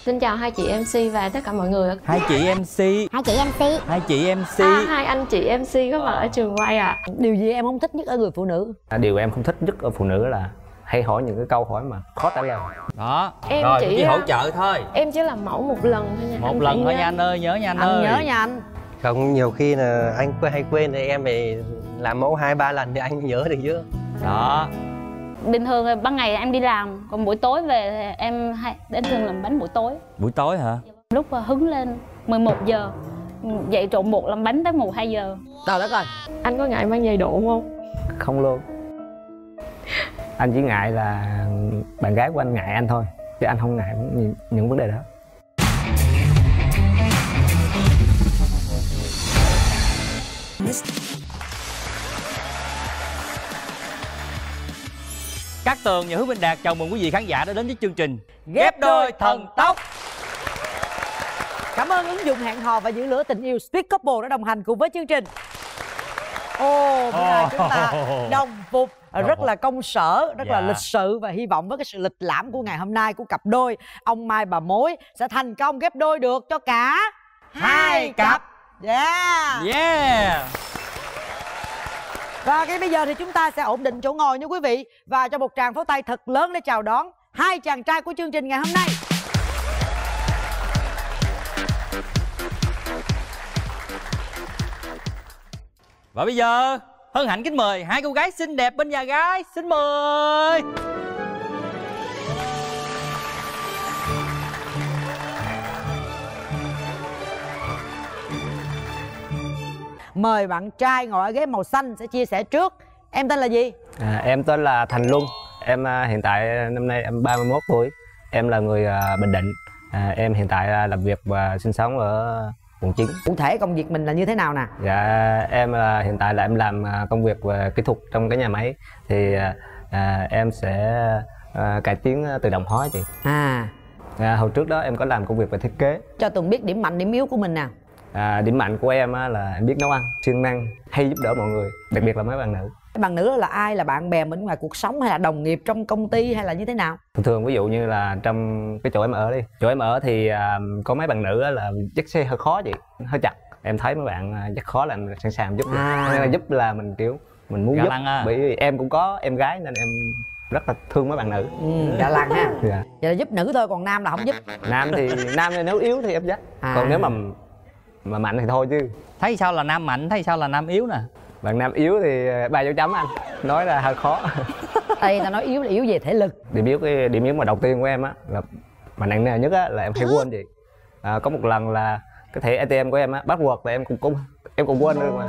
Xin chào hai chị MC và tất cả mọi người. Hai chị MC. Hai chị MC. Hai chị MC. Hai anh chị MC có mặt ở trường quay ạ. Điều gì em không thích nhất ở người phụ nữ? Điều em không thích nhất ở phụ nữ là hay hỏi những cái câu hỏi mà khó trả lời. Đó. Em rồi chỉ hỗ trợ thôi. Em chỉ làm mẫu một lần thôi nha. Một lần thôi nha anh ơi, nhớ nha anh ơi. Nhớ nha anh. Không, nhiều khi là anh hay quên thì em phải làm mẫu 2-3 lần thì anh nhớ được chứ. Đó. Bình thường thì ban ngày em đi làm, còn buổi tối về thì em hay đến thường làm bánh buổi tối. Buổi tối hả? Lúc hứng lên 11 giờ dậy trộn bột làm bánh tới 1-2 giờ. Trời đất ơi. Anh có ngại mang giày độ không? Không luôn. Anh chỉ ngại là bạn gái của anh ngại anh thôi, chứ anh không ngại những vấn đề đó. Cát Tường và Hứa Minh Đạt chào mừng quý vị khán giả đã đến với chương trình Ghép Đôi Thần Tốc. Cảm ơn ứng dụng hẹn hò và giữ lửa tình yêu Speed Couple đã đồng hành cùng với chương trình. Bữa nay chúng ta đồng phục rất là công sở, rất là lịch sự, và hy vọng với cái sự lịch lãm của ngày hôm nay của cặp đôi ông Mai bà Mối sẽ thành công ghép đôi được cho cả hai cặp. Yeah. Và ngay bây giờ thì chúng ta sẽ ổn định chỗ ngồi nha quý vị, và cho một tràng pháo tay thật lớn để chào đón hai chàng trai của chương trình ngày hôm nay. Và bây giờ hân hạnh kính mời hai cô gái xinh đẹp bên nhà gái. Xin mời. Mời bạn trai ngồi ở ghế màu xanh sẽ chia sẻ trước. Em tên là gì? Em tên là Thành Luân. Em hiện tại năm nay em 31 tuổi. Em là người Bình Định. Em hiện tại làm việc và sinh sống ở quận 9. Cụ thể công việc mình là như thế nào nè? Dạ em hiện tại là em làm công việc về kỹ thuật trong cái nhà máy. Thì em sẽ cải tiến tự động hóa chị. Hồi trước đó em có làm công việc về thiết kế. Cho Tường biết điểm mạnh điểm yếu của mình nào. Điểm mạnh của em là em biết nấu ăn, siêng năng, hay giúp đỡ mọi người, đặc biệt là mấy bạn nữ. Bạn nữ là ai? Là bạn bè mình ngoài cuộc sống hay là đồng nghiệp trong công ty hay là như thế nào? Thường ví dụ như là trong cái chỗ em ở đi, chỗ em ở thì có mấy bạn nữ là dắt xe hơi khó chị, hơi chặt. Em thấy mấy bạn dắt khó là em sẵn sàng giúp. Nên là giúp là mình kiểu mình muốn giúp, bởi vì em cũng có em gái nên em rất là thương mấy bạn nữ. Dạ lăng ha. Dạ. Vậy là giúp nữ thôi, còn nam là không giúp. Nam thì nếu yếu thì em dắt, còn nếu mà mạnh thì thôi chứ. Thấy sao là nam mạnh, thấy sao là nam yếu nè? Bạn nam yếu thì 3 dấu chấm anh, nói là hơi khó. Đây ta nói yếu là yếu về thể lực. Điểm yếu mà đầu tiên của em á là mà nặng nề nhất á là em hay quên gì. Có một lần là cái thẻ ATM của em á bắt quật là em cũng quên nữa mà.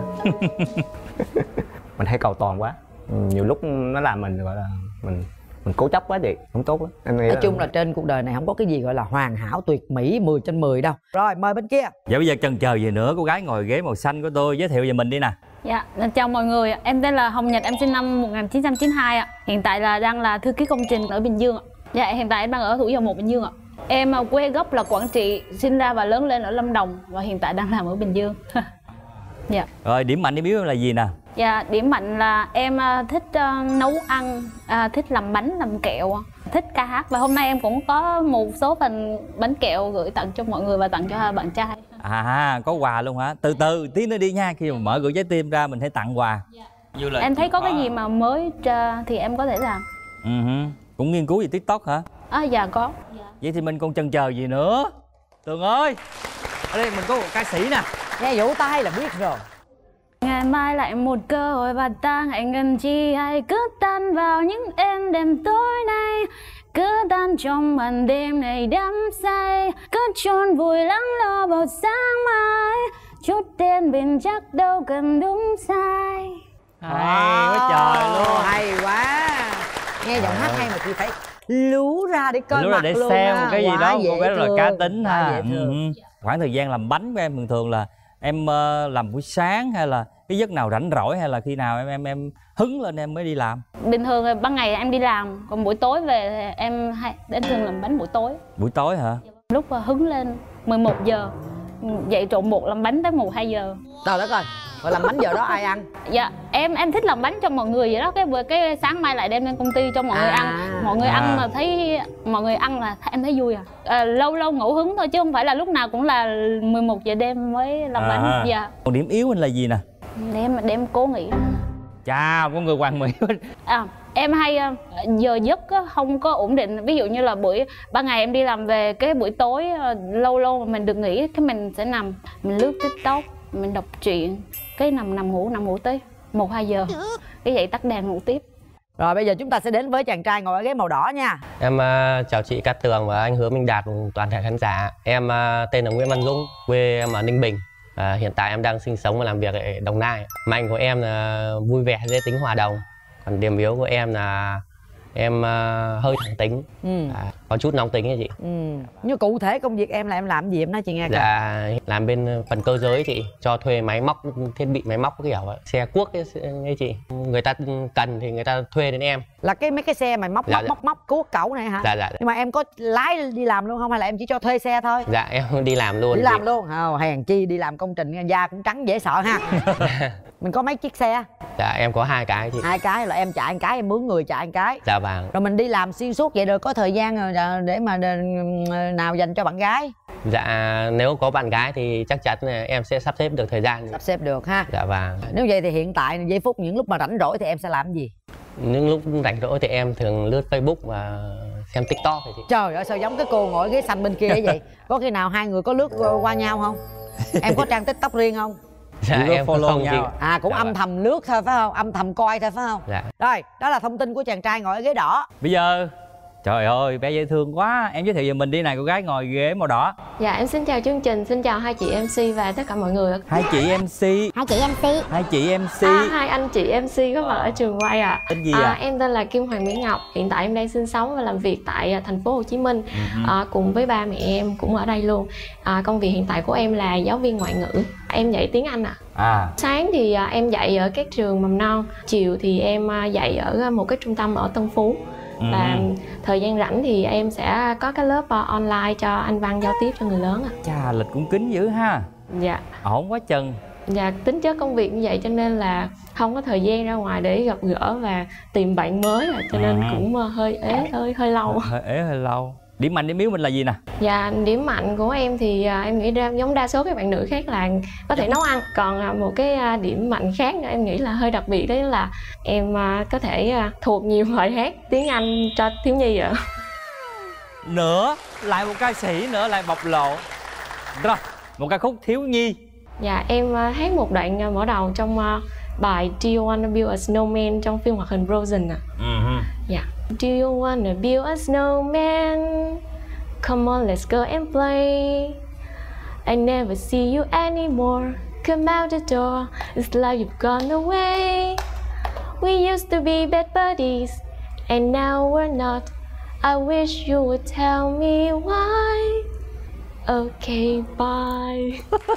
Mình hay cầu toàn quá, nhiều lúc nó làm mình gọi là mình cố chấp quá chị, không tốt lắm. Nói chung là trên cuộc đời này không có cái gì gọi là hoàn hảo tuyệt mỹ 10 trên 10 đâu. Rồi mời bên kia. Dạ bây giờ chần chờ gì nữa, cô gái ngồi ghế màu xanh của tôi giới thiệu về mình đi nè. Dạ, chào mọi người, em tên là Hồng Nhật, em sinh năm 1992 ạ. Hiện tại là đang là thư ký công trình ở Bình Dương ạ. Dạ, hiện tại em đang ở Thủ Dầu Một, Bình Dương ạ. Em quê gốc là Quảng Trị, sinh ra và lớn lên ở Lâm Đồng và hiện tại đang làm ở Bình Dương. Dạ. Rồi điểm mạnh điểm yếu là gì nè? Dạ, điểm mạnh là em thích nấu ăn, thích làm bánh, làm kẹo, thích ca hát. Và hôm nay em cũng có một số phần bánh kẹo gửi tặng cho mọi người và tặng cho bạn trai. Có quà luôn hả? Từ từ tí nữa đi nha, khi mà mở cửa trái tim ra mình hãy tặng quà. Em thấy có cái gì mà mới thì em có thể làm. Cũng nghiên cứu về TikTok hả? Dạ có. Vậy thì mình còn chần chờ gì nữa? Tường ơi, ở đây mình có một ca sĩ nè. Nghe vỗ tay là biết rồi. Ngày mai lại một cơ hội và ta hãy cần chi hay cứ tan vào những êm đêm tối nay, cứ tan trong màn đêm này đắm say, cứ chôn vùi lắng lo vào sáng mai, chút tiền bình chắc đâu cần đúng sai. Hay quá trời luôn. Hay quá. Nghe giọng hát hay mà chị phải lú ra để coi mặt để luôn xem á. cái gì đó cô bé rất là cá tính ha. Khoảng thời gian làm bánh của em thường là em làm buổi sáng hay là cái giấc nào rảnh rỗi hay là khi nào em hứng lên em mới đi làm? Bình thường thì ban ngày em đi làm, còn buổi tối về thì em hay đến thường làm bánh buổi tối. Buổi tối hả? Lúc hứng lên 11 giờ dậy trộn bột làm bánh tới 1-2 giờ. Trời đất ơi. Rồi làm bánh giờ đó ai ăn? Dạ em thích làm bánh cho mọi người vậy đó, cái sáng mai lại đem lên công ty cho mọi người ăn. Mọi người ăn mà thấy mọi người ăn là em thấy vui lâu lâu ngẫu hứng thôi chứ không phải là lúc nào cũng là 11 giờ đêm mới làm bánh. Dạ. Còn điểm yếu anh là gì nè? Đem cố nghỉ. Chà, có người hoàn mỹ. Em hay giờ giấc không có ổn định. Ví dụ như là ban ngày em đi làm về, cái buổi tối lâu lâu mà mình được nghỉ, cái mình sẽ nằm mình lướt TikTok, mình đọc truyện, cái nằm ngủ tới 1-2 giờ, cái dậy tắt đèn ngủ tiếp. Rồi bây giờ chúng ta sẽ đến với chàng trai ngồi ở ghế màu đỏ nha. Em chào chị Cát Tường và anh Hứa Minh Đạt cùng toàn thể khán giả. Em tên là Nguyễn Văn Dũng, quê em ở Ninh Bình. Hiện tại em đang sinh sống và làm việc ở Đồng Nai. Mạnh của em là vui vẻ, dễ tính, hòa đồng. Còn điểm yếu của em là em hơi thẳng tính, có chút nóng tính ấy chị. Nhưng cụ thể công việc em là em làm gì em nói chị nghe coi. Dạ làm bên phần cơ giới chị, cho thuê máy móc, thiết bị máy móc kiểu xe cuốc ấy chị. Người ta cần thì người ta thuê đến em. Là mấy cái xe mà móc cuốc cẩu này hả? Dạ. Nhưng mà em có lái đi làm luôn không hay là em chỉ cho thuê xe thôi? Dạ em đi làm luôn. Đi làm luôn. Hèn chi đi làm công trình da cũng trắng dễ sợ ha. Mình có mấy chiếc xe? Dạ em có 2 cái chị. 2 cái là em chạy 1 cái, em mướn người chạy 1 cái. Dạ vâng. Rồi mình đi làm xuyên suốt vậy rồi có thời gian để mà nào dành cho bạn gái? Dạ nếu có bạn gái thì chắc chắn là em sẽ sắp xếp được thời gian. Sắp xếp được ha. Dạ vâng. Nếu vậy thì hiện tại giây phút những lúc mà rảnh rỗi thì em sẽ làm gì? Những lúc rảnh rỗi thì em thường lướt Facebook và xem TikTok thì chị. Trời ơi sao giống cái cô ngồi ghế xanh bên kia vậy? Có khi nào hai người có lướt qua nhau không? Em có trang TikTok riêng không? Dạ em follow nhau. Cũng dạ âm thầm lướt thôi phải không? Âm thầm coi thôi phải không? Dạ. Rồi, đó là thông tin của chàng trai ngồi ở ghế đỏ. Bây giờ trời ơi bé dễ thương quá. Em giới thiệu về mình đi này, cô gái ngồi ghế màu đỏ. Dạ em xin chào chương trình, xin chào 2 chị MC và tất cả mọi người. 2 chị MC. 2 chị MC. 2 chị MC. 2 anh chị MC có mặt ở trường quay ạ. Tên gì Em tên là Kim Hoàng Mỹ Ngọc. Hiện tại em đang sinh sống và làm việc tại thành phố Hồ Chí Minh. Cùng với ba mẹ em cũng ở đây luôn. Công việc hiện tại của em là giáo viên ngoại ngữ. Em dạy tiếng Anh ạ. Sáng thì em dạy ở các trường mầm non, chiều thì em dạy ở một cái trung tâm ở Tân Phú. Và thời gian rảnh thì em sẽ có cái lớp online cho anh văn giao tiếp cho người lớn ạ. Chà, lịch cũng kín dữ ha. Dạ. Ổn quá chừng. Dạ, tính chất công việc như vậy cho nên là không có thời gian ra ngoài để gặp gỡ và tìm bạn mới cho nên cũng hơi hơi lâu. Hơi lâu. Điểm mạnh điểm yếu mình là gì nè? Dạ, điểm mạnh của em thì em nghĩ ra giống đa số các bạn nữ khác là có thể nấu ăn. Còn một cái điểm mạnh khác nữa em nghĩ là hơi đặc biệt, đấy là em có thể thuộc nhiều bài hát tiếng Anh cho thiếu nhi ạ. Nữa, lại một ca sĩ nữa lại bộc lộ. Rồi, một ca khúc thiếu nhi. Dạ, em hát một đoạn mở đầu trong bài Do You Wanna Build a Snowman trong phim hoạt hình Frozen ạ. Dạ. Do you wanna build a snowman? Come on, let's go and play. I never see you anymore. Come out the door. It's like you've gone away. We used to be best buddies, and now we're not. I wish you would tell me why. Okay, bye.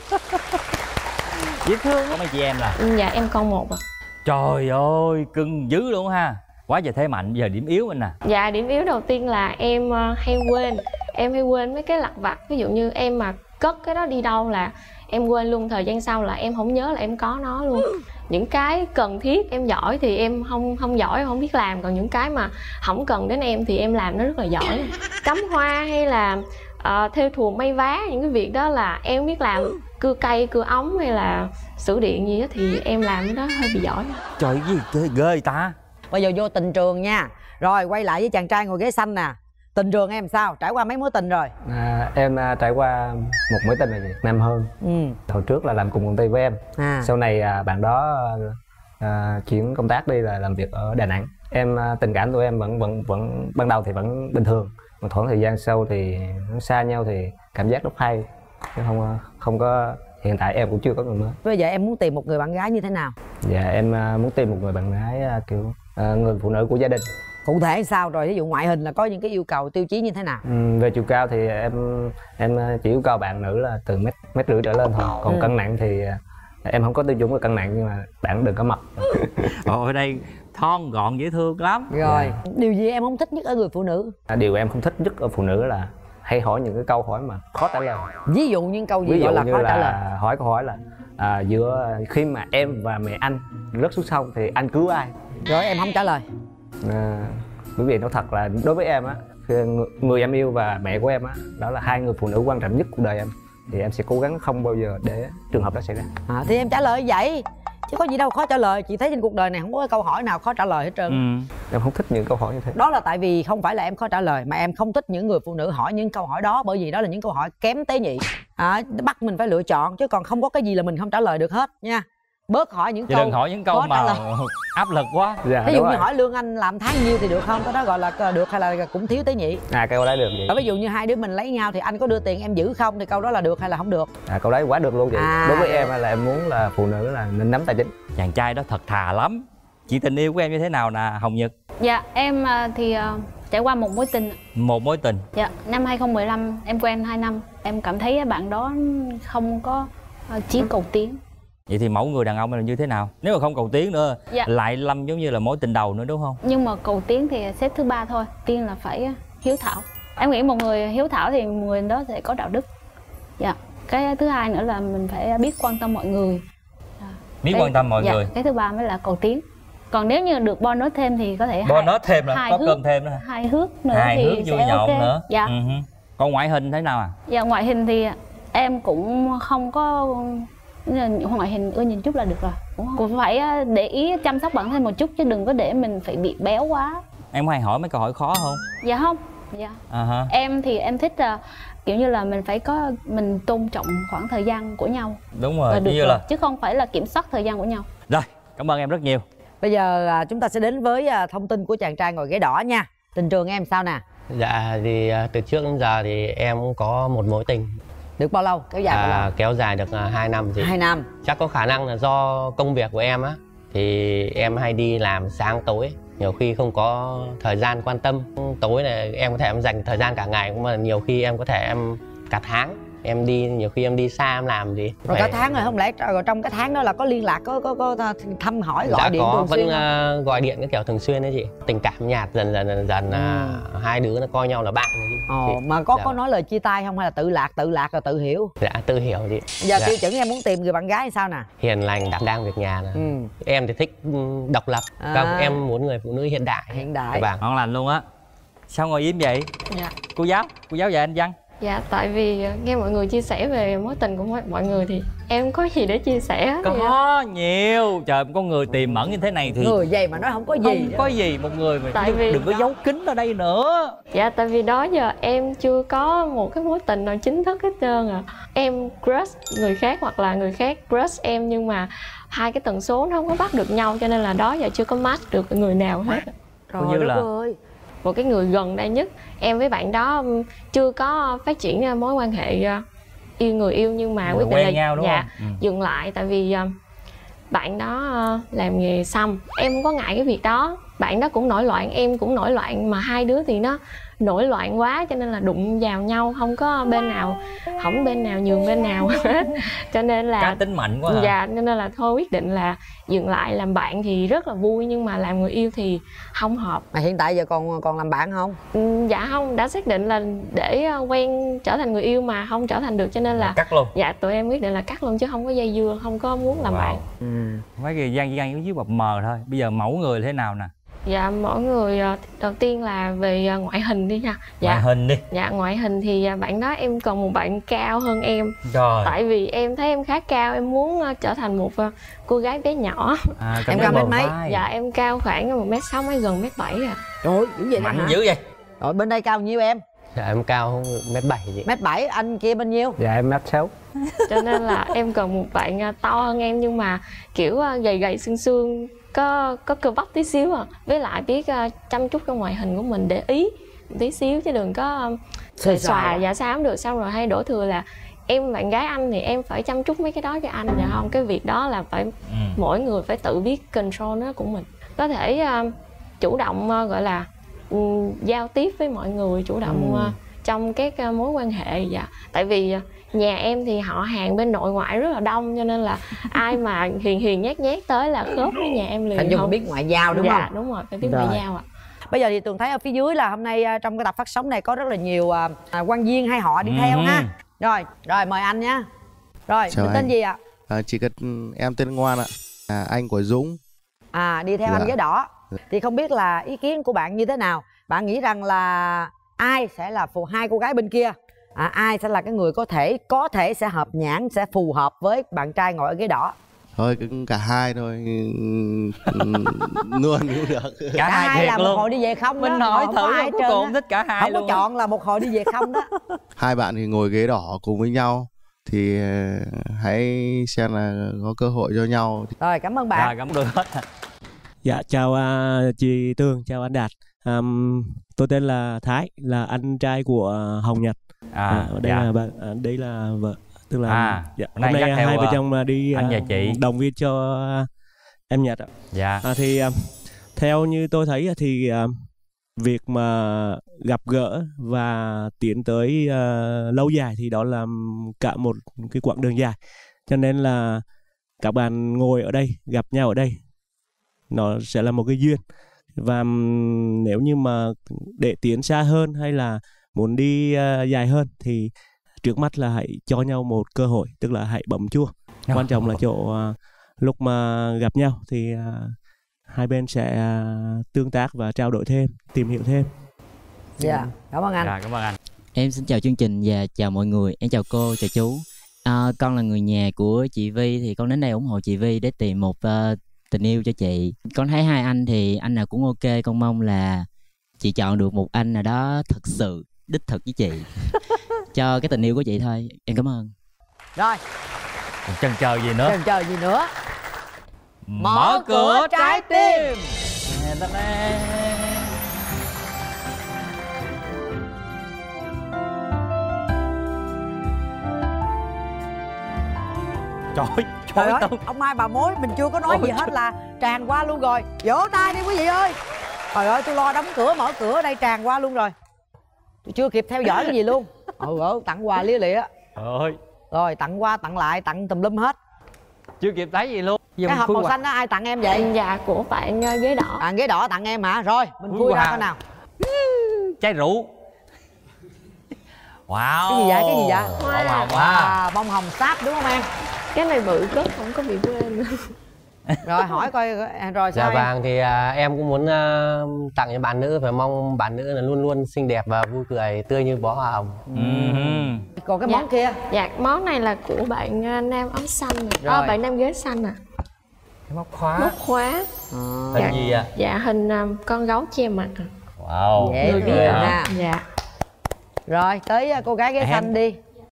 Dễ thương. Có mấy chị em là? Dạ, em con 1 ạ. Trời ơi, cưng dữ luôn ha. Quá trời thế mạnh, giờ điểm yếu anh nè. Dạ, điểm yếu đầu tiên là em hay quên. Em hay quên mấy cái lặt vặt. Ví dụ như em mà cất cái đó đi đâu là em quên luôn, thời gian sau là em không nhớ là em có nó luôn. Những cái cần thiết em giỏi thì em không giỏi, không biết làm. Còn những cái mà không cần đến em thì em làm nó rất là giỏi. Cắm hoa hay là thêu thùa may vá, những cái việc đó là em biết làm. Cưa cây, cưa ống hay là sửa điện gì đó thì em làm cái đó hơi bị giỏi. Trời, cái gì ghê vậy ta. Bây giờ vô tình trường nha. Rồi quay lại với chàng trai ngồi ghế xanh nè. Tình trường em sao? Trải qua mấy mối tình rồi? Em trải qua một mối tình rồi chị, năm hơn. Hồi trước là làm cùng công ty với em. Sau này bạn đó chuyển công tác đi là làm việc ở Đà Nẵng. Em tình cảm tụi em vẫn ban đầu thì vẫn bình thường. Một khoảng thời gian sau thì nó xa nhau thì cảm giác rất hay. Chứ không có, hiện tại em cũng chưa có người mới. Bây giờ em muốn tìm một người bạn gái như thế nào? Dạ em muốn tìm một người bạn gái kiểu người phụ nữ của gia đình. Cụ thể sao rồi? Ví dụ ngoại hình là có những cái yêu cầu tiêu chí như thế nào? Về chiều cao thì em chỉ yêu cầu bạn nữ là từ mét rưỡi trở lên thôi. Còn cân nặng thì em không có tiêu chuẩn về cân nặng, nhưng mà bạn đừng có mập. Ở đây thon gọn dễ thương lắm. Rồi điều gì em không thích nhất ở người phụ nữ? Điều em không thích nhất ở phụ nữ là hay hỏi những cái câu hỏi mà khó trả lời. Ví dụ những câu gì gọi là khó trả lời? hỏi câu hỏi là giữa khi mà em và mẹ anh rớt xuống sông thì anh cứu ai? Rồi em không trả lời. Bởi vì nói thật là đối với em á, người em yêu và mẹ của em á, đó là hai người phụ nữ quan trọng nhất cuộc đời em, thì em sẽ cố gắng không bao giờ để trường hợp đó xảy ra. Thì em trả lời vậy chứ có gì đâu khó trả lời. Chị thấy trên cuộc đời này không có cái câu hỏi nào khó trả lời hết trơn. Em không thích những câu hỏi như thế. Đó là tại vì không phải là em khó trả lời, mà em không thích những người phụ nữ hỏi những câu hỏi đó, bởi vì đó là những câu hỏi kém tế nhị. Bắt mình phải lựa chọn, chứ còn không có cái gì là mình không trả lời được hết nha. Bớt hỏi những câu, đừng hỏi những câu mà áp lực quá. Ví dụ như hỏi lương anh làm tháng nhiêu thì được không? Cái đó gọi là được hay là cũng thiếu tế nhị? Câu đấy được vậy. Ví dụ như hai đứa mình lấy nhau thì anh có đưa tiền em giữ không, thì câu đó là được hay là không được? Câu đấy quá được luôn chị. Đối với em là em muốn là phụ nữ là nên nắm tài chính. Chàng trai đó thật thà lắm. Chuyện tình yêu của em như thế nào nè Hồng Nhật? Dạ em thì trải qua một mối tình. Một mối tình. Dạ, năm 2015 em quen 2 năm. Em cảm thấy bạn đó không có chí cầu tiến. Vậy thì mẫu người đàn ông là như thế nào? Nếu mà không cầu tiến nữa, lại lâm giống như là mối tình đầu nữa đúng không? Nhưng mà cầu tiến thì xếp thứ 3 thôi. Tiên là phải hiếu thảo. Em nghĩ một người hiếu thảo thì người đó sẽ có đạo đức. Dạ. Cái thứ hai nữa là mình phải biết quan tâm mọi người. Biết quan tâm mọi người. Cái thứ ba mới là cầu tiến. Còn nếu như được bonus thêm thì có thể bonus thêm là có cơm thêm nữa. Hài hước nữa hài thì hước vui nhộn okay. Nữa. Dạ. Còn ngoại hình thế nào à? Dạ ngoại hình thì em cũng không có, ngoại hình ưa nhìn chút là được rồi. Cũng phải để ý chăm sóc bản thân một chút chứ đừng có để mình phải bị béo quá. Em có hay hỏi mấy câu hỏi khó không? Dạ không. Dạ. Em thì em thích kiểu như là mình tôn trọng khoảng thời gian của nhau. Đúng rồi, như là chứ không phải là kiểm soát thời gian của nhau. Rồi, cảm ơn em rất nhiều. Bây giờ chúng ta sẽ đến với thông tin của chàng trai ngồi ghế đỏ nha. Tình trường em sao nè? Dạ thì từ trước đến giờ thì em cũng có một mối tình. Được bao lâu? Kéo dài bao lâu? Kéo dài được 2 năm thì 2 năm. Chắc có khả năng là do công việc của em á, thì em hay đi làm sáng tối, nhiều khi không có thời gian quan tâm. Tối này em có thể em dành thời gian cả ngày, nhưng mà nhiều khi em có thể em cả tháng em đi, nhiều khi em đi xa em làm gì rồi cả tháng rồi, không lẽ rồi trong cái tháng đó là có liên lạc, có thăm hỏi gọi điện thường xuyên? Vẫn gọi điện cái kiểu thường xuyên đấy chị. Tình cảm nhạt dần hai đứa nó coi nhau là bạn rồi chị. Mà có nói lời chia tay không hay là tự lạc rồi tự hiểu? Dạ tự hiểu chị. Giờ tiêu chuẩn em muốn tìm người bạn gái hay sao nè? Hiền lành, đảm đang việc nhà nè. Em thì thích độc lập, em muốn người phụ nữ hiện đại. Ngon lành luôn á. Sao ngồi im vậy? Dạ. Cô giáo dạy anh văn. Dạ, tại vì nghe mọi người chia sẻ về mối tình của mọi người thì em có gì để chia sẻ. Có nhiều. Trời, có người tiềm ẩn như thế này thì người vậy mà nói không có gì. Không có gì, một người mà tại vì đừng có giấu kín ở đây nữa. Dạ, tại vì đó giờ em chưa có một cái mối tình nào chính thức hết trơn à. Em crush người khác hoặc là người khác crush em, nhưng mà hai cái tần số nó không có bắt được nhau, cho nên là đó giờ chưa có match được người nào hết. Trời đất ơi. Một cái người gần đây nhất, em với bạn đó chưa có phát triển mối quan hệ yêu người yêu, nhưng mà quyết định là nhau, đúng không? Dừng lại tại vì bạn đó làm nghề xăm. Em không có ngại cái việc đó, bạn đó cũng nổi loạn, em cũng nổi loạn, mà hai đứa thì nó nổi loạn quá cho nên là đụng vào nhau, không có bên nào hỏng bên nào nhường bên nào hết. Cho nên là cá tính mạnh quá. Dạ, cho nên là thôi quyết định là dừng lại. Làm bạn thì rất là vui, nhưng mà làm người yêu thì không hợp. Mà hiện tại giờ còn làm bạn không? Dạ không, đã xác định là để quen trở thành người yêu mà không trở thành được, cho nên là cắt luôn. Dạ, tụi em quyết định là cắt luôn chứ không có dây dưa, không có muốn làm bạn. Mấy cái gian dưới bập mờ thôi. Bây giờ mẫu người thế nào nè? Dạ, mỗi người đầu tiên là về ngoại hình đi nha. Dạ. Ngoại hình đi. Dạ, ngoại hình thì bạn đó em cần một bạn cao hơn em. Trời. Tại vì em thấy em khá cao, em muốn trở thành một cô gái bé nhỏ. Em cao mét mấy? Dạ, em cao khoảng 1m6 mấy, gần 1m7 à. Trời ơi, dữ vậy mạnh dữ vậy. Rồi bên đây cao nhiêu em? Dạ em cao 1m7 chị. 1m7, anh kia bao nhiêu? Dạ em 1m6. Cho nên là em cần một bạn to hơn em, nhưng mà kiểu gầy gầy xương xương, có cơ bắp tí xíu à. Với lại biết chăm chút cái ngoại hình của mình, để ý tí xíu chứ đừng có xòa dạ sao được. Xong rồi hay đổ thừa là em bạn gái anh thì em phải chăm chút mấy cái đó cho anh. Dạ không, cái việc đó là phải mỗi người phải tự biết control nó của mình. Có thể chủ động gọi là giao tiếp với mọi người, chủ động trong các mối quan hệ. Dạ, tại vì nhà em thì họ hàng bên nội ngoại rất là đông, cho nên là ai mà hiền nhát tới là khớp với nhà em liền. Thành Dung biết ngoại giao đúng không? Dạ đúng rồi, phải biết ngoại giao ạ. Bây giờ thì Tường thấy ở phía dưới là hôm nay trong cái tập phát sóng này có rất là nhiều quan viên hay họ đi theo ha. Rồi mời anh nhé. Rồi, tên gì ạ? Chỉ cần em tên Ngoan ạ. Anh của Dũng. Đi theo anh ghế đỏ. Thì không biết là ý kiến của bạn như thế nào? Bạn nghĩ rằng là ai sẽ là hai cô gái bên kia? Ai sẽ là cái người có thể sẽ hợp nhãn, sẽ phù hợp với bạn trai ngồi ở ghế đỏ? Thôi cả hai thôi. Luôn cũng được. Cả hai là một hồi đi về không đó. Mình hỏi thử mà cuối cùng thích cả hai luôn. Không có chọn là một hồi đi về không đó. Hai bạn thì ngồi ghế đỏ cùng với nhau thì hãy xem là có cơ hội cho nhau. Rồi, cảm ơn bạn. Rồi, cảm ơn hết. Dạ, chào chị Tường, chào anh Đạt. Tôi tên là Thái, là anh trai của Hồng Nhật. Đây là vợ, tức là hôm nay hai vợ chồng đi động viên cho em Nhật ạ. Dạ. Thì theo như tôi thấy thì việc mà gặp gỡ và tiến tới lâu dài thì đó là cả một cái quãng đường dài, cho nên là các bạn ngồi ở đây, gặp nhau ở đây, nó sẽ là một cái duyên. Và nếu như mà để tiến xa hơn hay là muốn đi dài hơn thì trước mắt là hãy cho nhau một cơ hội, tức là hãy bấm chuông. Quan trọng là chỗ lúc mà gặp nhau thì hai bên sẽ tương tác và trao đổi thêm, tìm hiểu thêm. Dạ, cảm ơn anh. Cảm ơn anh. Em xin chào chương trình và chào mọi người. Em chào cô, chào chú. Con là người nhà của chị Vi, thì con đến đây ủng hộ chị Vi để tìm một tình yêu cho chị. Con thấy hai anh thì anh nào cũng ok. Con mong là chị chọn được một anh nào đó thật sự đích thực với chị cho cái tình yêu của chị thôi. Em cảm ơn. Rồi, chần chờ gì nữa? Mở cửa trái tim. Trời ơi, ông Mai bà mối mình chưa có nói gì hết là tràn qua luôn rồi. Vỗ tay đi quý vị ơi. Trời ơi, tôi lo đóng cửa mở cửa đây tràn qua luôn rồi. Tôi chưa kịp theo dõi cái gì luôn. Tặng quà lia lịa. Rồi tặng qua tặng lại, tặng tùm lum hết. Chưa kịp thấy gì luôn. Cái hộp màu xanh đó ai tặng em vậy? Dạ, của bạn ghế đỏ. Ghế đỏ tặng em hả? Rồi mình khui ra coi nào. Chai rượu. Wow. Cái gì vậy? Hoa. Bông hồng sáp đúng không em? Cái này bự cất không có bị quên. Rồi hỏi coi rồi sao? Dạ vâng, thì em cũng muốn tặng cho bạn nữ, phải mong bạn nữ là luôn luôn xinh đẹp và vui cười, tươi như bó hoa hồng. Còn cái món kia? Dạ, món này là của bạn nam áo xanh. Bạn nam ghế xanh à. Cái móc khóa. Móc khóa. Hình gì à? Dạ, hình con gấu che mặt. Wow. Dễ thương ha. Dạ. Rồi tới cô gái ghế xanh đi.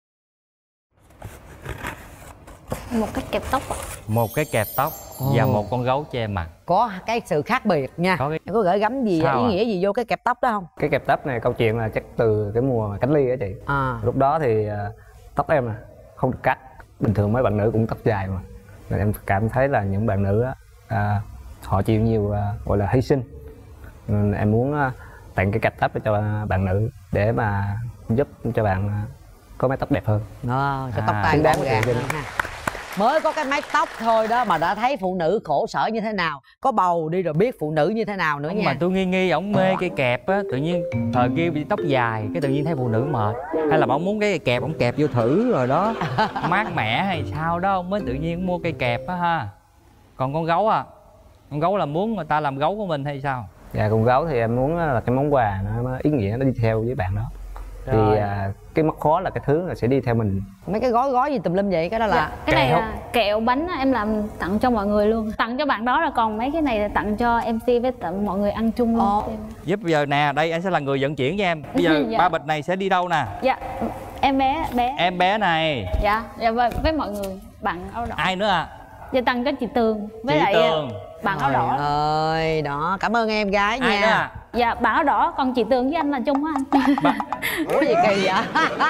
Một cái kẹp tóc. Một cái kẹp tóc và một con gấu che mặt. Có cái sự khác biệt nha. Em có gửi gắm gì, ý nghĩa gì vô cái kẹp tóc đó không? Cái kẹp tóc này câu chuyện là chắc từ cái mùa cách ly á chị. Lúc đó thì tóc em không được cắt. Bình thường mấy bạn nữ cũng tóc dài mà. Nên em cảm thấy là những bạn nữ á, họ chịu nhiều gọi là hy sinh. Nên em muốn tặng cái kẹp tóc cho bạn nữ để mà giúp cho bạn có mái tóc đẹp hơn. Cho tóc tai gọn gàng ha. Mới có cái mái tóc thôi đó mà đã thấy phụ nữ khổ sở như thế nào. Có bầu đi rồi biết phụ nữ như thế nào nữa nha. Mà tôi nghi ổng mê cây kẹp á. Tự nhiên thời kia bị tóc dài, cái tự nhiên thấy phụ nữ mệt. Hay là ổng muốn cái kẹp, ổng kẹp vô thử rồi đó mát mẻ hay sao đó, ông mới tự nhiên mua cây kẹp á ha. Còn con gấu con gấu là muốn người ta làm gấu của mình hay sao? Dạ, con gấu thì em muốn là cái món quà nó ý nghĩa, nó đi theo với bạn đó. Rồi. Thì cái móc khóa là cái thứ là sẽ đi theo mình. Mấy cái gói gì tùm lum vậy? Cái đó là cái này là kẹo bánh em làm tặng cho mọi người luôn, tặng cho bạn đó, rồi còn mấy cái này là tặng cho MC với tặng mọi người ăn chung luôn. Giúp giờ nè, đây anh sẽ là người vận chuyển cho em. Bây giờ ba bịch này sẽ đi đâu nè? Dạ, em bé. Em bé này. Dạ với mọi người. Bạn áo đỏ. Ai nữa à? Dạ tặng cho chị Tường với chị lại Tường. bạn áo đỏ. Ơi đó, cảm ơn em gái nha. Ai nữa à? Dạ bạn áo đỏ, còn chị Tường với anh là chung á anh. Ủa gì kỳ vậy?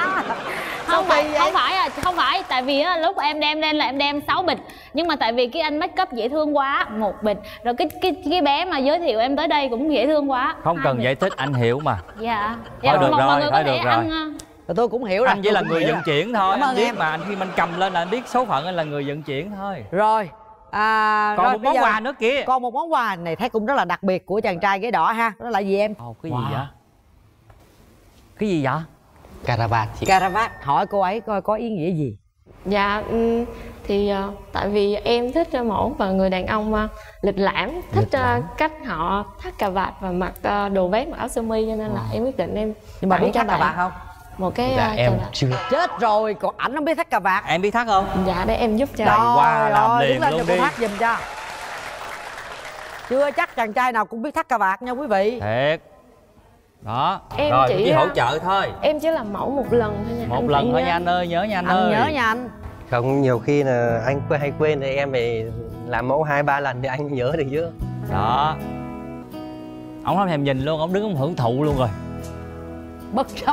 Không phải tại vì á, lúc em đem lên là em đem 6 bịch, nhưng mà tại vì cái anh make up dễ thương quá, 1 bịch, rồi cái bé mà giới thiệu em tới đây cũng dễ thương quá. Không cần giải thích, anh hiểu mà. Dạ. Thôi được mọi rồi, người thôi có thể được rồi. ăn. Tôi cũng hiểu rồi. Anh chỉ là người vận chuyển thôi. Cảm ơn Anh biết em. mà, anh khi mình cầm lên là anh biết số phận anh là người vận chuyển thôi. Rồi. Còn rồi, một món quà nữa kìa. Còn một món quà này thấy cũng rất là đặc biệt của chàng trai ghế đỏ ha. Đó là gì em? Cái gì vậy? Cái gì vậy? Caravat chị. Caravat. Hỏi cô ấy coi có ý nghĩa gì. Dạ, Thì tại vì em thích một người đàn ông lịch lãm, thích cách họ thắt cà vạt và mặc đồ vest, mặc áo sơ mi, cho nên là em quyết định em. Nhưng mà biết thắt cà vạt không? Một cái dạ, em chưa. Chết rồi, còn ảnh không biết thắt cà vạt. Em biết thắt không? Dạ, để em giúp cho. Qua làm liền luôn đi. Thắt giùm cho. Chưa chắc chàng trai nào cũng biết thắt cà vạt nha quý vị. Thiệt. Đó. Em rồi chỉ hỗ trợ thôi. Em chỉ làm mẫu một lần thôi nha. Một lần thôi nha anh ơi, nhớ nha anh ơi. Nhớ nha anh. Không, nhiều khi là anh hay quên thì em phải làm mẫu 2-3 lần thì anh nhớ được chứ. Đó. Ông không thèm nhìn luôn, ông đứng ông hưởng thụ luôn rồi. Bất chấp.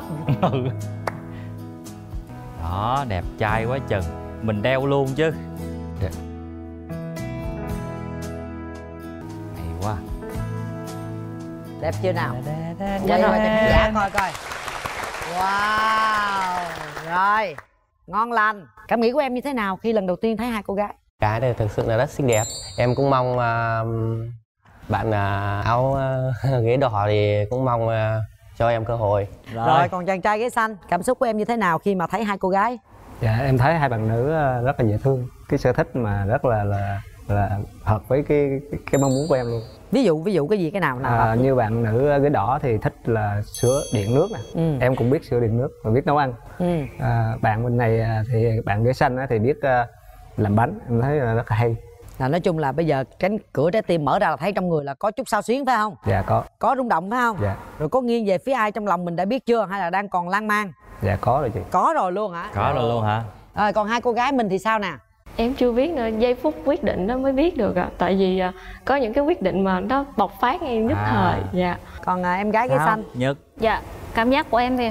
Đó, đẹp trai quá chừng. Mình đeo luôn chứ. Được. Hay quá. Đẹp chưa nào? Dạ rồi, đẹp. Dạ coi coi. Wow. Rồi, ngon lành. Cảm nghĩ của em như thế nào khi lần đầu tiên thấy hai cô gái? Cái này thực sự là rất xinh đẹp. Em cũng mong bạn áo ghế đỏ thì cũng mong cho em cơ hội. Rồi còn chàng trai ghế xanh, cảm xúc của em như thế nào khi mà thấy hai cô gái? Dạ em thấy hai bạn nữ rất là dễ thương, cái sở thích mà rất là hợp với cái mong muốn của em luôn. Ví dụ cái gì, cái nào như bạn nữ ghế đỏ thì thích là sửa điện nước nè. Em cũng biết sửa điện nước và biết nấu ăn. Bạn bên này thì bạn ghế xanh thì biết làm bánh, em thấy là rất là hay. Nói chung là bây giờ cánh cửa trái tim mở ra là thấy trong người là có chút xao xuyến phải không? Dạ có rung động phải không? Dạ. Rồi có nghiêng về phía ai trong lòng mình đã biết chưa, hay là đang còn lan man? Dạ có rồi chị. Có rồi luôn hả? Có rồi luôn hả? Còn hai cô gái mình thì sao nè? Em chưa biết nữa, giây phút quyết định đó mới biết được ạ. Tại vì có những cái quyết định mà nó bộc phát em nhất thời. Dạ. Còn em gái ghế xanh? Nhật. Dạ, cảm giác của em thì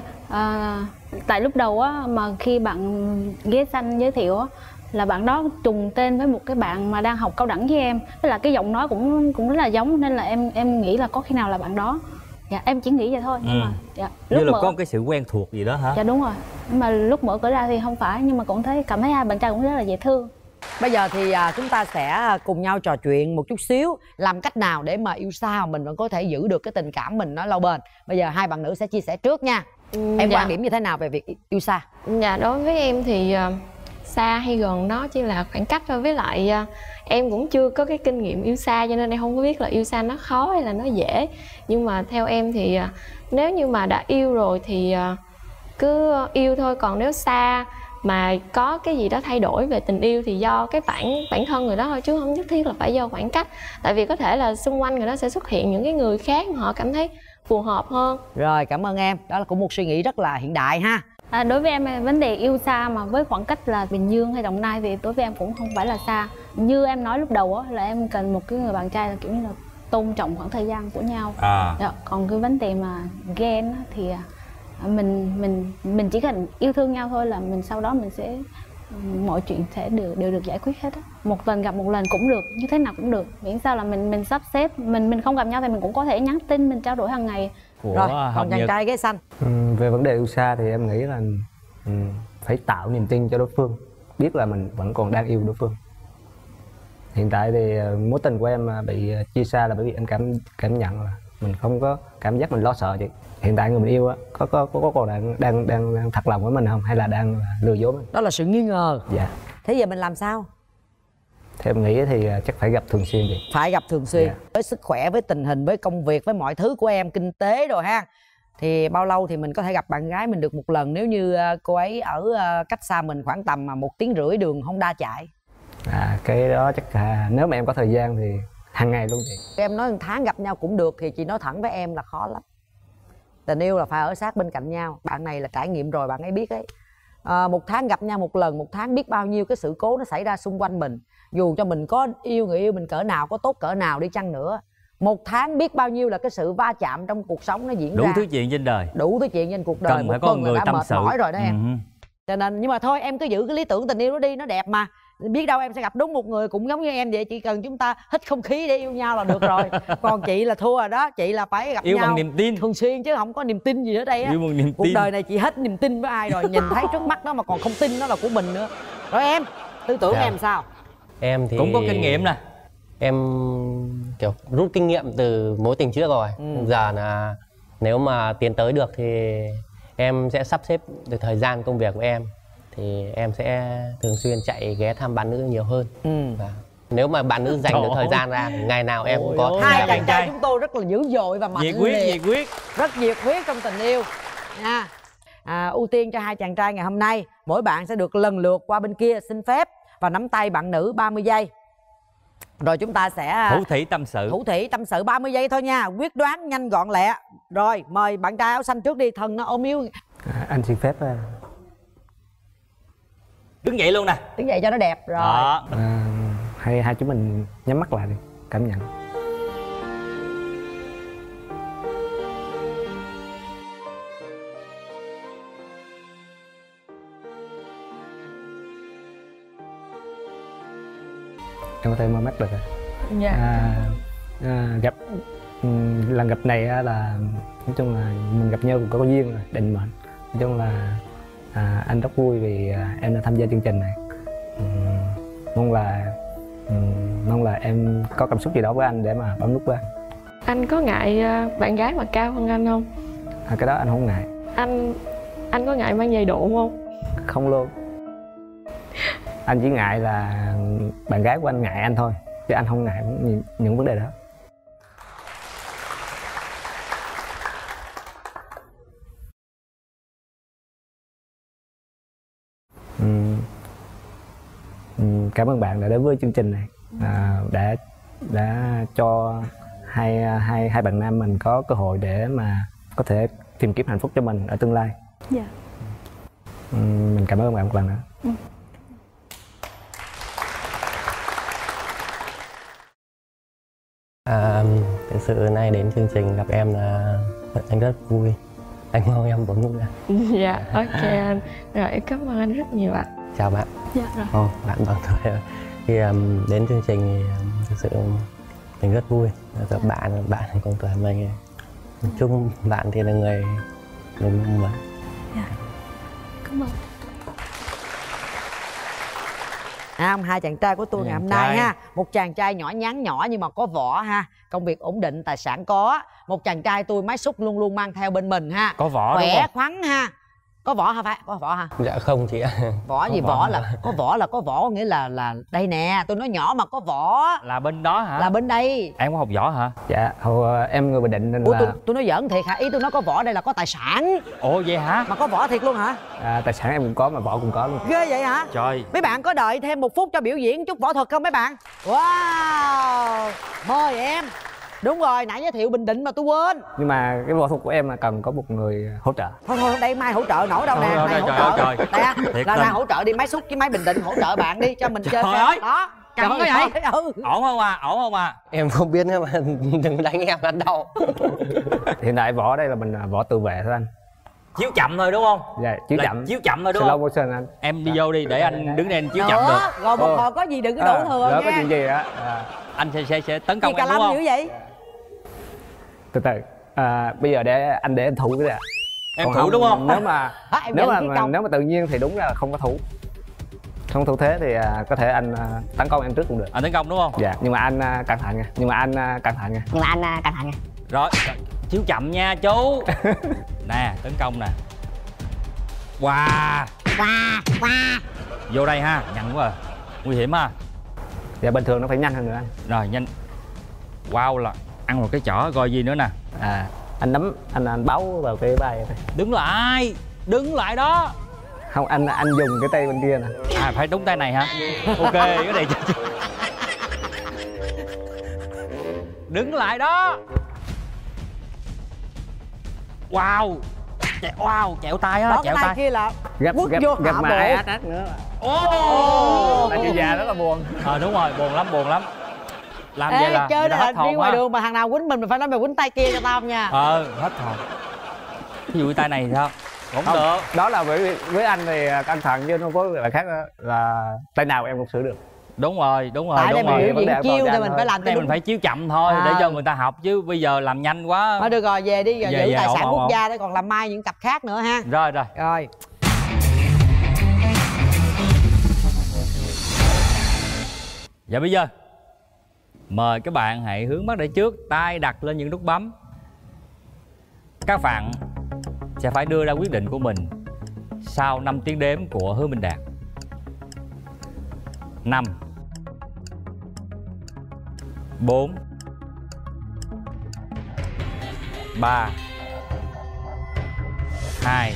tại lúc đầu á, mà khi bạn ghế xanh giới thiệu á, là bạn đó trùng tên với một cái bạn mà đang học cao đẳng với em, tức là cái giọng nói cũng rất là giống, nên là em nghĩ là có khi nào là bạn đó. Dạ, em chỉ nghĩ vậy thôi. Nhưng mà dạ, như là có một cái sự quen thuộc gì đó hả? Dạ đúng rồi, nhưng mà lúc mở cửa ra thì không phải, nhưng mà cũng cảm thấy hai bạn trai cũng rất là dễ thương. Bây giờ thì chúng ta sẽ cùng nhau trò chuyện một chút xíu, làm cách nào để mà yêu xa mà mình vẫn có thể giữ được cái tình cảm mình nó lâu bền. Bây giờ hai bạn nữ sẽ chia sẻ trước nha. Em quan điểm như thế nào về việc yêu xa? Dạ, đối với em thì xa hay gần nó chỉ là khoảng cách thôi. Với lại em cũng chưa có cái kinh nghiệm yêu xa, cho nên em không có biết là yêu xa nó khó hay là nó dễ. Nhưng mà theo em thì nếu như mà đã yêu rồi thì cứ yêu thôi. Còn nếu xa mà có cái gì đó thay đổi về tình yêu thì do cái bản thân người đó thôi, chứ không nhất thiết là phải do khoảng cách. Tại vì có thể là xung quanh người đó sẽ xuất hiện những cái người khác mà họ cảm thấy phù hợp hơn. Rồi, cảm ơn em. Đó là cũng một suy nghĩ rất là hiện đại ha. Đối với em vấn đề yêu xa mà với khoảng cách là Bình Dương hay Đồng Nai thì đối với em cũng không phải là xa. Như em nói lúc đầu á, là em cần một cái người bạn trai là kiểu như là tôn trọng khoảng thời gian của nhau. Dạ, còn cái vấn đề mà ghen á, thì mình chỉ cần yêu thương nhau thôi là mình sau đó mình sẽ mọi chuyện sẽ đều được giải quyết hết á. Một lần gặp một lần cũng được, như thế nào cũng được, miễn sao là mình sắp xếp, mình không gặp nhau thì mình cũng có thể nhắn tin, mình trao đổi hàng ngày. Rồi, còn chàng trai ghế xanh. Về vấn đề yêu xa thì em nghĩ là phải tạo niềm tin cho đối phương, biết là mình vẫn còn đang yêu đối phương. Hiện tại thì mối tình của em bị chia xa là bởi vì em cảm nhận là mình không có cảm giác mình lo sợ chị. Hiện tại người mình yêu á có còn đang thật lòng với mình không, hay là đang lừa dối mình? Đó là sự nghi ngờ. Dạ. Thế giờ mình làm sao? Theo em nghĩ thì chắc phải gặp thường xuyên chị. Phải gặp thường xuyên. Dạ. Với sức khỏe, với tình hình, với công việc, với mọi thứ của em, kinh tế rồi ha, thì bao lâu thì mình có thể gặp bạn gái mình được một lần, nếu như cô ấy ở cách xa mình khoảng tầm 1 tiếng rưỡi đường Honda chạy? Cái đó chắc nếu mà em có thời gian thì hàng ngày luôn chị. Em nói 1 tháng gặp nhau cũng được thì chị nói thẳng với em là khó lắm. Tình yêu là phải ở sát bên cạnh nhau. Bạn này là trải nghiệm rồi, bạn ấy biết ấy. 1 tháng gặp nhau một lần, 1 tháng biết bao nhiêu cái sự cố nó xảy ra xung quanh mình. Dù cho mình có yêu người yêu mình cỡ nào, có tốt cỡ nào đi chăng nữa, 1 tháng biết bao nhiêu là cái sự va chạm trong cuộc sống nó diễn ra. Đủ thứ chuyện trên đời. Đủ thứ chuyện trên cuộc đời. Cần phải có người tâm sự. Mỏi rồi đó em. Cho nên nhưng mà thôi em cứ giữ cái lý tưởng tình yêu đó đi, nó đẹp mà. Biết đâu em sẽ gặp đúng một người cũng giống như em vậy. Chỉ cần chúng ta hít không khí để yêu nhau là được rồi. Còn chị là thua rồi đó. Chị là phải gặp yêu nhau bằng niềm tin thường xuyên chứ không có niềm tin gì ở đây á. Yêu bằng niềm tin. Cuộc đời này chị hết niềm tin với ai rồi. Nhìn thấy trước mắt đó mà còn không tin nó là của mình nữa. Rồi em, tư tưởng em sao? Em thì cũng có kinh nghiệm nè. Em kiểu rút kinh nghiệm từ mối tình trước rồi. Giờ là nếu mà tiến tới được thì em sẽ sắp xếp được thời gian công việc của em. thì em sẽ thường xuyên chạy ghé thăm bạn nữ nhiều hơn. Và nếu mà bạn nữ dành được thời gian ra thì ngày nào em cũng có. Hai chàng trai chúng tôi rất là dữ dội và mạnh nhiệt huyết, rất nhiệt huyết trong tình yêu nha. Ưu tiên cho hai chàng trai ngày hôm nay, mỗi bạn sẽ được lần lượt qua bên kia xin phép và nắm tay bạn nữ 30 giây. Rồi chúng ta sẽ thủ thỉ tâm sự 30 giây thôi nha, quyết đoán nhanh gọn lẹ. Rồi mời bạn trai áo xanh trước đi, thần nó ôm yêu. Anh xin phép đứng dậy luôn nè, đứng dậy cho nó đẹp rồi. Hai chúng mình nhắm mắt lại đi, cảm nhận. Em có thể mở mắt được rồi. Dạ. Gặp lần gặp này là nói chung là mình gặp nhau cũng có duyên rồi, định mệnh. Nói chung là anh rất vui vì em đã tham gia chương trình này. Mong là em có cảm xúc gì đó với anh để mà bấm nút với anh. Anh có ngại bạn gái mà cao hơn anh không? Cái đó anh không ngại. Anh có ngại mang giày độn không? Không luôn. Anh chỉ ngại là bạn gái của anh ngại anh thôi, chứ anh không ngại những vấn đề đó. Cảm ơn bạn đã đến với chương trình này, đã cho hai bạn nam mình có cơ hội để mà có thể tìm kiếm hạnh phúc cho mình ở tương lai. Dạ. Mình cảm ơn bạn một lần nữa. Thực sự nay đến chương trình gặp em là anh rất vui. Anh mong em bấm nút ra. Dạ, ok anh. Rồi em cảm ơn anh rất nhiều ạ. Chào bạn. Dạ rồi. Bạn bấm thôi. Khi đến chương trình thì thực sự mình rất vui. Gặp bạn cùng tuổi mình. Nói chung bạn thì là người mình mà. Dạ. Cảm ơn. Hai chàng trai của tôi ngày hôm nay ha. Một chàng trai nhỏ nhắn nhỏ nhưng mà có võ ha, công việc ổn định, tài sản có. Một chàng trai tôi máy xúc luôn luôn mang theo bên mình ha, có võ, khỏe khoắn ha. Có võ hả? Phải có võ hả? Dạ không chị ạ. Võ gì? Võ là có võ nghĩa là đây nè, tôi nói nhỏ mà có võ là bên đó hả? Là bên đây. Em có học võ hả? Dạ em người Bình Định nên là tôi nói giỡn thiệt hả? Ý tôi nói có võ đây là có tài sản. Ồ vậy hả? Mà có võ thiệt luôn hả? Tài sản em cũng có mà võ cũng có luôn. Ghê vậy hả? Trời. Mấy bạn có đợi thêm 1 phút cho biểu diễn chút võ thuật không mấy bạn? Wow. Mời em. Đúng rồi, nãy giới thiệu Bình Định mà tôi quên. Nhưng mà cái võ thuật của em là cần có một người hỗ trợ. Thôi đây mai hỗ trợ nổi đâu nè. Này hỗ trợ. Đây là hỗ trợ đi máy xúc với máy Bình Định, hỗ trợ bạn đi cho mình chơi phép. Đó. Trời ơi. Ổn không à? Em không biết nhưng mà đừng đánh em ăn đau. Hiện tại võ đây là mình võ tự vệ thôi anh. Chiếu chậm thôi đúng không? Dạ, chiếu chậm thôi đúng không? Slow motion anh. Em đi vô đi để anh đứng đây anh chiếu chậm được. Rồi một hồi có gì đừng có đổ thừa nha. Có chuyện gì á. Anh sẽ tấn công em đúng không? Dữ vậy? Từ từ. Bây giờ để em thủ cái ạ. Em thủ đúng không? Nếu mà tự nhiên thì đúng là không có thủ. Không thủ thế thì có thể anh tấn công em trước cũng được. Anh tấn công đúng không? Dạ, nhưng mà anh cẩn thận nha. Rồi, chiếu chậm nha chú. Nè, tấn công nè. Wow. Vô đây ha, nhanh quá à. Nguy hiểm ha. Dạ bình thường nó phải nhanh hơn nữa anh. Rồi nhanh. Wow là ăn một cái chỏ coi gì nữa nè. Anh nắm, anh báo vào cái vai này. Đứng lại đó. Không, anh dùng cái tay bên kia nè. Phải đúng tay này hả? Ok, cái này đứng lại đó. Wow, chẹo tay á. Đó, cái tay kia là quất vô hạ bộ nữa. Tại chị già rất là buồn. Đúng rồi, buồn lắm. Làm vậy là chơi là đi ngoài đường mà thằng nào quýnh mình phải nói mày quýnh tay kia cho tao nha. Hết hồn. Ví dụ tay này thì sao? Không được. Đó là với anh thì cẩn thận chứ nó có người khác là tay nào em cũng sửa được. Đúng rồi. Tại đây mình biểu diễn chiêu thì mình phải làm đây mình phải chiếu chậm thôi để cho người ta học chứ bây giờ làm nhanh quá. Thôi được rồi, về đi, giờ giữ tài sản quốc gia để còn làm mai những cặp khác nữa ha. Rồi. Và bây giờ mời các bạn hãy hướng mắt để trước, tay đặt lên những nút bấm. Các bạn sẽ phải đưa ra quyết định của mình sau 5 tiếng đếm của Hứa Minh Đạt. 5 4 3 2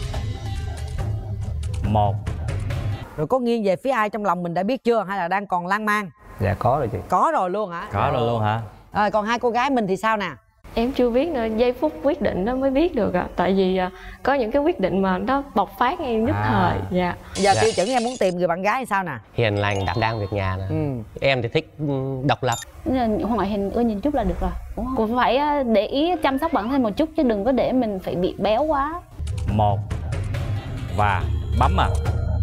1. Rồi có nghiêng về phía ai trong lòng mình đã biết chưa, hay là đang còn lan man? Dạ có rồi chị. Có rồi luôn hả? Có rồi luôn hả? Rồi còn hai cô gái mình thì sao nè? Em chưa biết nữa, giây phút quyết định đó mới biết được ạ. Tại vì có những cái quyết định mà nó bộc phát ngay nhất thời. Dạ. Giờ tiêu chuẩn em muốn tìm người bạn gái hay sao nè? Hiền lành, đảm đang việc nhà nè. Em thì thích độc lập. Ngoại hình ưa nhìn chút là được rồi. Cũng phải để ý chăm sóc bản thân một chút, chứ đừng có để mình phải bị béo quá. 1 và bấm à.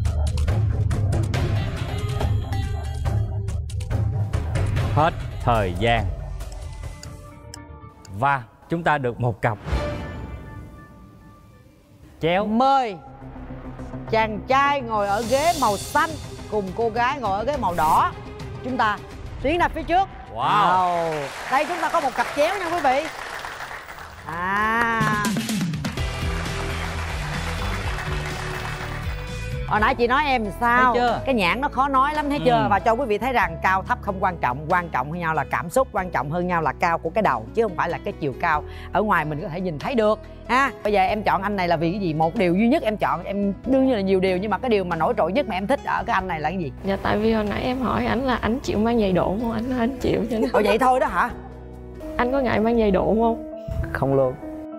Hết thời gian. Và chúng ta được một cặp chéo. Mời chàng trai ngồi ở ghế màu xanh cùng cô gái ngồi ở ghế màu đỏ. Chúng ta tiến ra phía trước. Wow. Đây chúng ta có một cặp chéo nha quý vị. Hồi nãy chị nói em sao? Thấy chưa? Cái nhãn nó khó nói lắm, thấy chưa? Và cho quý vị thấy rằng cao thấp không quan trọng. Quan trọng hơn nhau là cảm xúc, quan trọng hơn nhau là cao của cái đầu, chứ không phải là cái chiều cao ở ngoài mình có thể nhìn thấy được ha. Bây giờ em chọn anh này là vì cái gì? Một điều duy nhất em chọn, em đương nhiên là nhiều điều, nhưng mà cái điều mà nổi trội nhất mà em thích ở cái anh này là cái gì? Dạ tại vì hồi nãy em hỏi ảnh là ảnh chịu mang giày độn không? Ảnh nói ảnh chịu cho nên. Ồ vậy thôi đó hả? Anh có ngại mang giày độn không? Không luôn.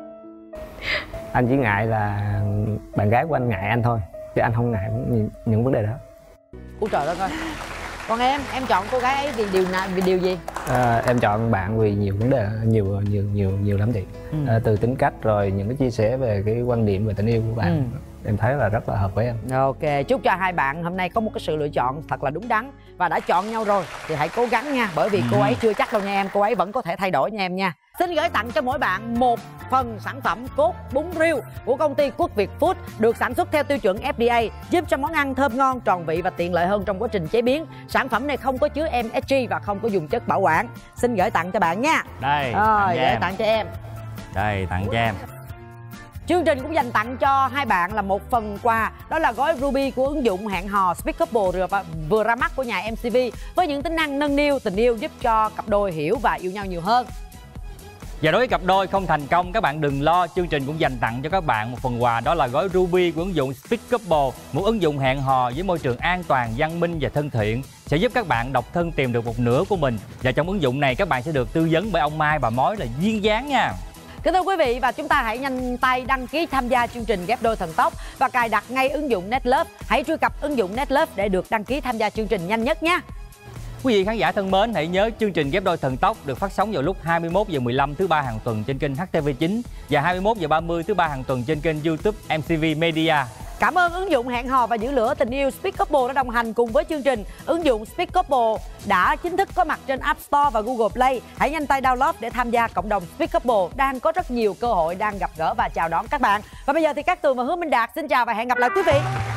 Anh chỉ ngại là bạn gái của anh ngại anh thôi, chứ anh không ngại những vấn đề đó. Ôi trời đất ơi. Còn em chọn cô gái ấy vì điều nào, vì điều gì? Em chọn bạn vì nhiều vấn đề, nhiều lắm chị. Từ tính cách rồi những cái chia sẻ về cái quan điểm về tình yêu của bạn, em thấy là rất là hợp với em. Ok, chúc cho hai bạn hôm nay có một cái sự lựa chọn thật là đúng đắn. Và đã chọn nhau rồi thì hãy cố gắng nha, bởi vì cô ấy chưa chắc đâu nha em, cô ấy vẫn có thể thay đổi nha em nha. Xin gửi tặng cho mỗi bạn một phần sản phẩm cốt bún riêu của công ty Quốc Việt Food, được sản xuất theo tiêu chuẩn FDA, giúp cho món ăn thơm ngon, tròn vị và tiện lợi hơn trong quá trình chế biến. Sản phẩm này không có chứa MSG và không có dùng chất bảo quản. Xin gửi tặng cho bạn nha. Đây, rồi gửi tặng cho em. Đây, tặng cho em. Chương trình cũng dành tặng cho hai bạn là một phần quà, đó là gói Ruby của ứng dụng hẹn hò Speakable vừa ra mắt của nhà MCV, với những tính năng nâng niu tình yêu giúp cho cặp đôi hiểu và yêu nhau nhiều hơn. Và đối với cặp đôi không thành công, các bạn đừng lo, chương trình cũng dành tặng cho các bạn một phần quà, đó là gói Ruby của ứng dụng Speakable, một ứng dụng hẹn hò với môi trường an toàn, văn minh và thân thiện, sẽ giúp các bạn độc thân tìm được một nửa của mình. Và trong ứng dụng này các bạn sẽ được tư vấn bởi ông Mai bà Mối là duyên dáng nha. Kính thưa quý vị, và chúng ta hãy nhanh tay đăng ký tham gia chương trình Ghép Đôi Thần Tốc và cài đặt ngay ứng dụng Netlove. Hãy truy cập ứng dụng Netlove để được đăng ký tham gia chương trình nhanh nhất nhé. Quý vị khán giả thân mến, hãy nhớ chương trình Ghép Đôi Thần Tốc được phát sóng vào lúc 21h15 thứ ba hàng tuần trên kênh HTV9 và 21h30 thứ ba hàng tuần trên kênh YouTube MCV Media. Cảm ơn ứng dụng hẹn hò và giữ lửa tình yêu Speakable đã đồng hành cùng với chương trình. Ứng dụng Speakable đã chính thức có mặt trên App Store và Google Play. Hãy nhanh tay download để tham gia cộng đồng Speakable đang có rất nhiều cơ hội đang gặp gỡ và chào đón các bạn. Và bây giờ thì Cát Tường và Hứa Minh Đạt xin chào và hẹn gặp lại quý vị.